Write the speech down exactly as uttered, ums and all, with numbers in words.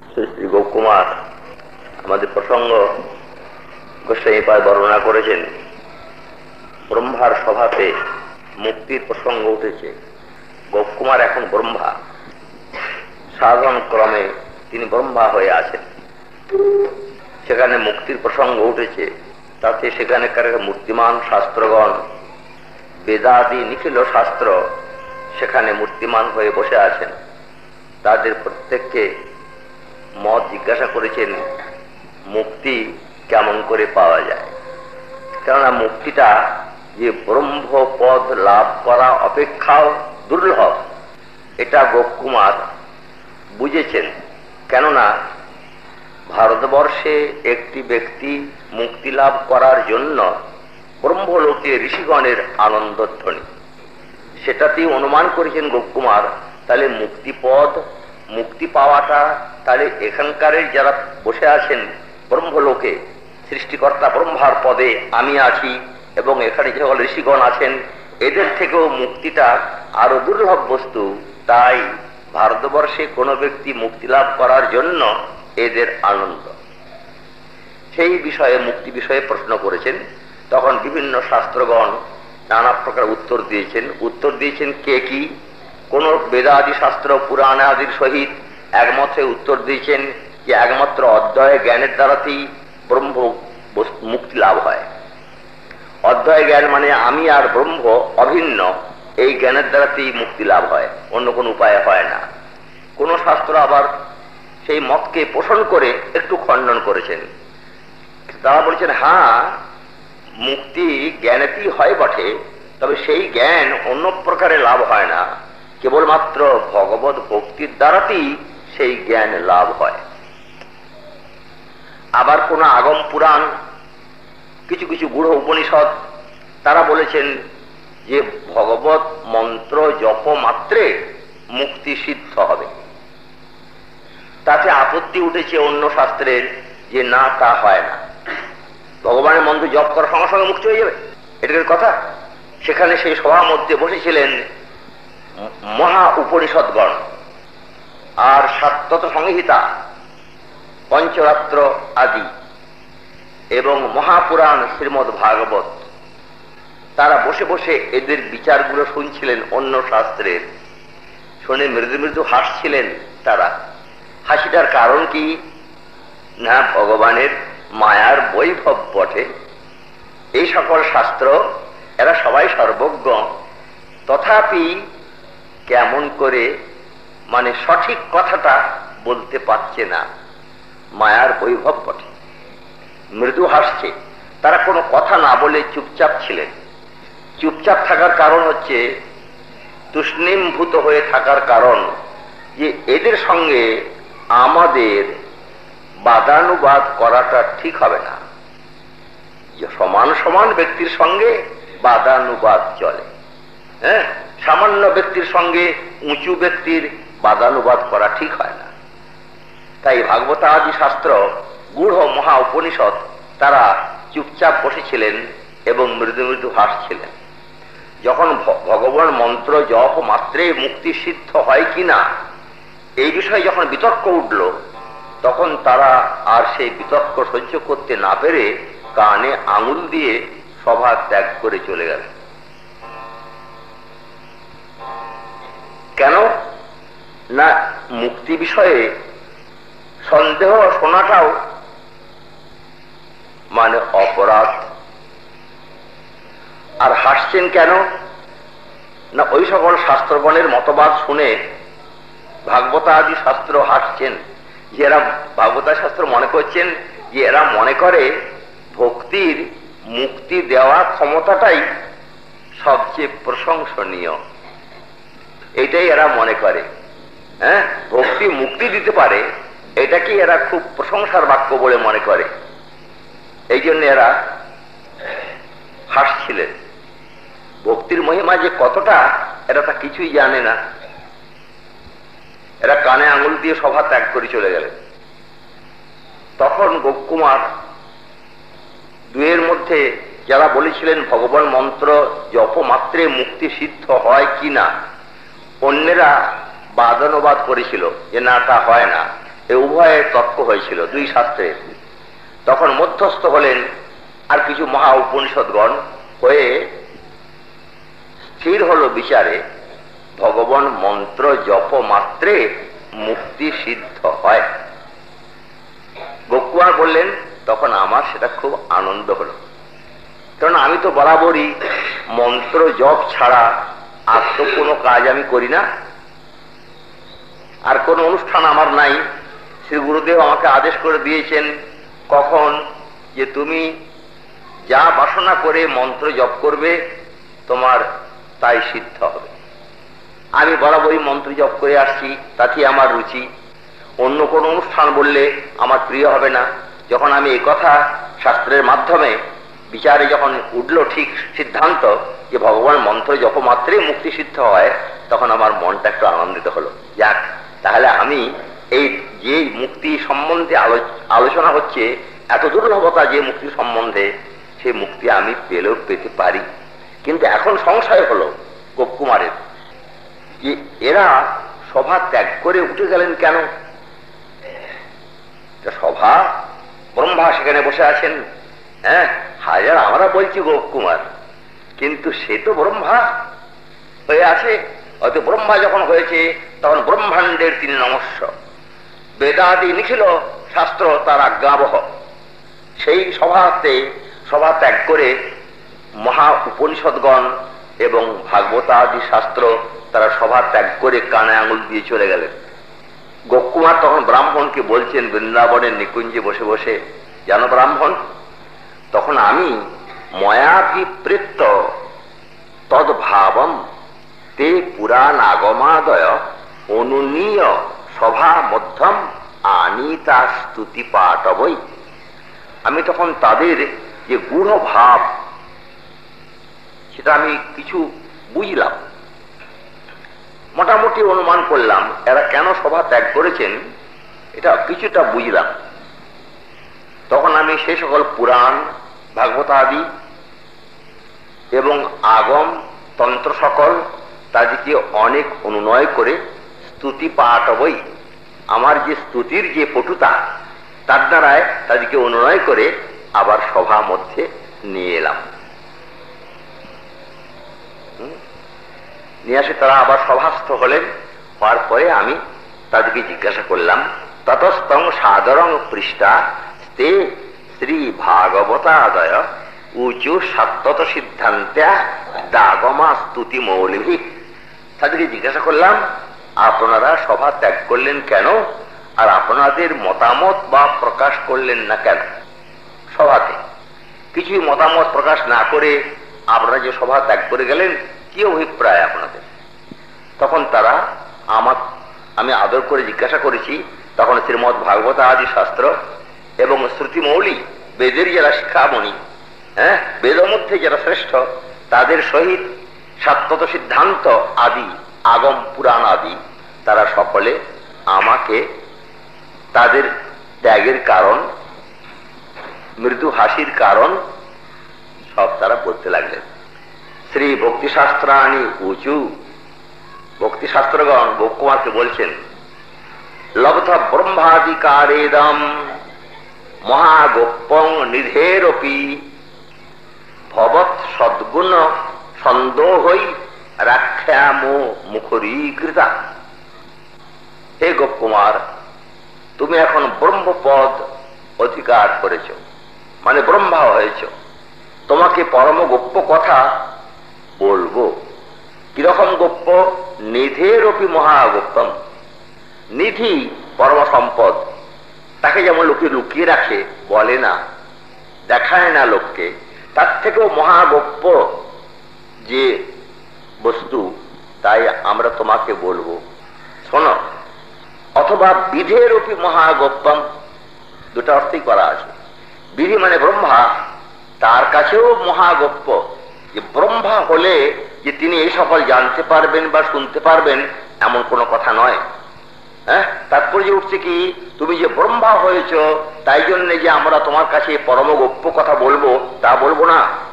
শ্রী শ্রী গোপকুমার আমাদের প্রসঙ্গ গোস্বামীপাদ বর্ণনা করেছেন। ব্রহ্মার সভাতে মুক্তির প্রসঙ্গ উঠেছে। গোপকুমার এখন ব্রহ্মা, সাধন ক্রমে তিনি ব্রহ্মা হয়ে আছেন। সেখানে মুক্তির প্রসঙ্গ উঠেছে, তাতে সেখানেকার মূর্তিমান শাস্ত্রগণ, বেদাদি নিখিল শাস্ত্র সেখানে মূর্তিমান হয়ে বসে আছেন। তাদের প্রত্যেককে মত জিজ্ঞাসা করেছেন মুক্তি কেমন করে পাওয়া যায়। কেননা মুক্তিটা যে ব্রহ্মপদ লাভ করা অপেক্ষাও দুর্লভ, এটা গোপকুমার বুঝেছেন। কেননা ভারতবর্ষে একটি ব্যক্তি মুক্তি লাভ করার জন্য ব্রহ্মলোকে ঋষিগণের আনন্দধ্বনি, সেটাতেই অনুমান করেছেন গোপকুমার। তাহলে মুক্তিপদ, মুক্তি পাওয়াটা তাহলে এখানকার যারা বসে আছেন ব্রহ্মলোকে, সৃষ্টিকর্তা ব্রহ্মার পদে আমি আছি এবং এখানে যে সকল ঋষিগণ আছেন, এদের থেকেও মুক্তিটা আরো দুর্লভ বস্তু। তাই ভারতবর্ষে কোনো ব্যক্তি মুক্তি লাভ করার জন্য এদের আনন্দ। সেই বিষয়ে, মুক্তি বিষয়ে প্রশ্ন করেছেন। তখন বিভিন্ন শাস্ত্রগণ নানা প্রকার উত্তর দিয়েছেন। উত্তর দিয়েছেন কে কি? কোন বেদাদি শাস্ত্র পুরাণ আদির সহিত একমত হয়ে উত্তর দিয়েছেন যে একমাত্র অধ্যয় জ্ঞানের দ্বারাতেই ব্রহ্ম মুক্তি লাভ হয়। অধ্যয় জ্ঞান মানে আমি আর ব্রহ্ম অভিন্ন, এই জ্ঞানের দ্বারাতেই মুক্তি লাভ হয়, অন্য কোন উপায় হয় না। কোন শাস্ত্র আবার সেই মতকে পোষণ করে একটু খণ্ডন করেছেন। তারা বলছেন হ্যাঁ, মুক্তি জ্ঞানেতেই হয় বটে, তবে সেই জ্ঞান অন্য প্রকারে লাভ হয় না, কেবলমাত্র ভগবত ভক্তির দ্বারাতেই সেই জ্ঞান লাভ হয়। আবার কোন আগম পুরাণ, কিছু কিছু গূঢ় উপনিষদ তারা বলেছেন যে ভগবত মন্ত্র জপ মাত্রে মুক্তি সিদ্ধ হবে। তাতে আপত্তি উঠেছে অন্য শাস্ত্রের যে না, তা হয় না। ভগবানের মন্ত্র জপ করার সঙ্গে সঙ্গে মুক্তি হয়ে যাবে, এটার কথা। সেখানে সেই সভার মধ্যে বসেছিলেন মহা উপনিষদগণ আর সাতত সংহিতা, পঞ্চরাত্র আদি এবং মহাপুরাণ শ্রীমদ্ ভাগবত। তারা বসে বসে এদের বিচারগুলো শুনছিলেন অন্য শাস্ত্রের। শুনে মৃদু মৃদু হাসছিলেন তারা। হাসিটার কারণ কি? না, ভগবানের মায়ার বৈভব বটে। এই সকল শাস্ত্র এরা সবাই সর্বজ্ঞ, তথাপি কেমন করে মানে সঠিক কথাটা বলতে পারছে না। মায়ার বৈভব বটে। মৃদু হাসছে। তারা কোনো কথা না বলে চুপচাপ ছিলেন। চুপচাপ থাকার কারণ হচ্ছে, তুষ্ণীমভূত হয়ে থাকার কারণ যে এদের সঙ্গে আমাদের বাদানুবাদ করাটা ঠিক হবে না। সমান সমান ব্যক্তির সঙ্গে বাদানুবাদ চলে। হ্যাঁ, সামান্য ব্যক্তির সঙ্গে উঁচু ব্যক্তির বাদানুবাদ করা ঠিক হয় না। তাই ভাগবত আদি শাস্ত্র, গূঢ় মহা উপনিষদ তারা চুপচাপ বসেছিলেন এবং মৃদু মৃদু হাসছিলেন। যখন ভগবান মন্ত্র জপ মাত্রে মুক্তি সিদ্ধ হয় কিনা এই বিষয়ে যখন বিতর্ক উঠল, তখন তারা আর সেই বিতর্ক সহ্য করতে না পেরে কানে আঙুল দিয়ে সভা ত্যাগ করে চলে গেল। কেন না, মুক্তি বিষয়ে সন্দেহ শোনাটাও মানে অপরাধ। আর হাসছেন কেন না, ওই সকল শাস্ত্রগণের মতবাদ শুনে ভাগবত আদি শাস্ত্র হাসছেন। যে এরা ভাগবত শাস্ত্র মনে করছেন যে এরা মনে করে ভক্তির মুক্তি দেওয়া ক্ষমতাটাই সবচেয়ে প্রশংসনীয়, এটাই এরা মনে করে। হ্যাঁ, ভক্তি মুক্তি দিতে পারে, এটাকে এরা খুব প্রশংসার বাক্য বলে মনে করে। এই জন্য এরা হাসছিলেন। ভক্তির মহিমা যে কতটা এরা তা কিছুই জানে না। এরা কানে আঙুল দিয়ে সভা ত্যাগ করে চলে গেলেন। তখন গোপকুমার দুয়ের মধ্যে যারা বলেছিলেন ভগবান মন্ত্র জপ মাত্রে মুক্তি সিদ্ধ হয় কিনা, অন্যেরা বাদানুবাদ করেছিল যে না, তা হয় না। এ উভয়ের তর্ক হয়েছিল দুই শাস্ত্রের। তখন মধ্যস্থ হলেন আর কিছু মহা উপনিষদগণ, হয়ে স্থির হল বিচারে ভগবান মন্ত্র জপ মাত্রে মুক্তি সিদ্ধ হয়। গোকুমার বললেন, তখন আমার সেটা খুব আনন্দ হলো, কারণ আমি তো বরাবরই মন্ত্র জপ ছাড়া আর তো কোনো কাজ আমি করি না, আর কোনো অনুষ্ঠান আমার নাই। শ্রী গুরুদেব আমাকে আদেশ করে দিয়েছেন কখন যে তুমি যা বাসনা করে মন্ত্র জপ করবে তোমার তাই সিদ্ধ হবে। আমি বরাবরই মন্ত্র জপ করে আসছি, তাতে আমার রুচি। অন্য কোনো অনুষ্ঠান বললে আমার প্রিয় হবে না। যখন আমি এই কথা শাস্ত্রের মাধ্যমে বিচারে যখন উঠল ঠিক সিদ্ধান্ত যে ভগবান মন্ত্র জপ মাত্রে মুক্তি সিদ্ধ হয়, তখন আমার মনটা একটু আনন্দিত হলো। যাক, তাহলে আমি এই যে মুক্তি সম্বন্ধে আলোচনা হচ্ছে, এত দুর্লভতা যে মুক্তি সম্বন্ধে, সেই মুক্তি আমি পেলেও পেতে পারি। কিন্তু এখন সংশয় হলো গোপকুমারের যে এরা সভা ত্যাগ করে উঠে গেলেন কেন? সভা, ব্রহ্মা সেখানে বসে আছেন, হ্যাঁ, হাজার আমরা বলছি গোপকুমার, কিন্তু সে তো ব্রহ্মা হয়ে আছে। হয়তো ব্রহ্মা যখন হয়েছে তখন ব্রহ্মাণ্ডের তিনি নমস্য, বেদাদি নিখিল শাস্ত্র তার আজ্ঞাবহ। সেই সভাতে সভা ত্যাগ করে মহা উপনিষদগণ এবং ভাগবতাদি শাস্ত্র তারা সভা ত্যাগ করে কানে আঙুল দিয়ে চলে গেলেন। গোপকুমার তখন ব্রাহ্মণকে বলছেন বৃন্দাবনের নিকুঞ্জে বসে বসে, জানো ব্রাহ্মণ, তখন আমি ময়াভিপ্রেত্য তদ্ভাবম তে পুরাণ আগমাদয় অনুনীয় সভা মধ্যম আনিতা স্তুতি পাঠবই। আমি তখন তাদের যে গূঢ় ভাব সেটা আমি কিছু বুঝলাম, মোটামুটি অনুমান করলাম এরা কেন সভা ত্যাগ করেছেন, এটা কিছুটা বুঝলাম। তখন আমি সে সকল পুরাণ ভাগবতাদি এবং আগম তন্ত্র সকল তাদেরকে অনেক অনুনয় করে স্তুতি পাঠবই, আমার যে স্তুতির যে পটুতা তার দ্বারায় তাদেরকে অনুনয় করে আবার সভা মধ্যে নিয়ে এলাম। নিয়ে আসে তারা আবার সভাস্থ হলেন। হওয়ার পরে আমি তাদেরকে জিজ্ঞাসা করলাম, ততস্তং সাদরং পৃষ্ঠা তে শ্রী ভাগবতাদয় উঁচু সত্যত সিদ্ধান্ত্যা দাগমা স্তুতি মৌলিভি। তাদেরকে জিজ্ঞাসা করলাম, আপনারা সভা ত্যাগ করলেন কেন, আর আপনাদের মতামত বা প্রকাশ করলেন না কেন? সভাতে কিছুই মতামত প্রকাশ না করে আপনারা যে সভা ত্যাগ করে গেলেন, কি অভিপ্রায় আপনাদের? তখন তারা আমার আমি আদর করে জিজ্ঞাসা করেছি, তখন শ্রীমৎ ভাগবত আদি শাস্ত্র এবং শ্রুতিমৌলি বেদের যারা শিক্ষামণি, হ্যাঁ, বেদের মধ্যে যারা শ্রেষ্ঠ, তাদের সহিত সাত্যত সিদ্ধান্ত আদি আগম পুরাণ আদি তারা সকলে আমাকে তাদের ত্যাগের কারণ, মৃদু হাসির কারণ সব তারা বলতে লাগলেন। শ্রী ভক্তিশাস্ত্রাণী উঁচু, ভক্তিশাস্ত্রগণ গোপকুমারকে বলছেন, লব্ধ ব্রহ্মাধিকারেদম মহাগোপ্যং নিধেরপি ভবৎ সদ্গুণ সন্দোহই রাখ্যামো মুখরীকৃতা। হে গোপকুমার, তুমি এখন ব্রহ্মপদ অধিকার করেছ, মানে ব্রহ্মা হয়েছ। তোমাকে পরম গোপ্য কথা বলবো। কিরকম গোপ্য? নিধেরপি মহাগোপ্যম। নিধি পরম সম্পদ, তাকে যেমন লোকে লুকিয়ে রাখে, বলে না, দেখায় না লোককে, তার থেকেও মহাগোপ্য যে বস্তু, তাই আমরা তোমাকে বলবো, শোনো। অথবা বিধেরপি মহাগোপ্যম, দুটা অর্থই করা আছে। বিধি মানে ব্রহ্মা, তার কাছেও মহাগোপ্য। যে ব্রহ্মা হলে যে তিনি এই সকল জানতে পারবেন বা শুনতে পারবেন এমন কোনো কথা নয়। হ্যাঁ, তারপরে যে উঠছে কি, তুমি যে ব্রহ্মা হয়েছ তাই জন্য যে আমরা তোমার কাছে পরম গোপ্য কথা বলবো তা বলবো না।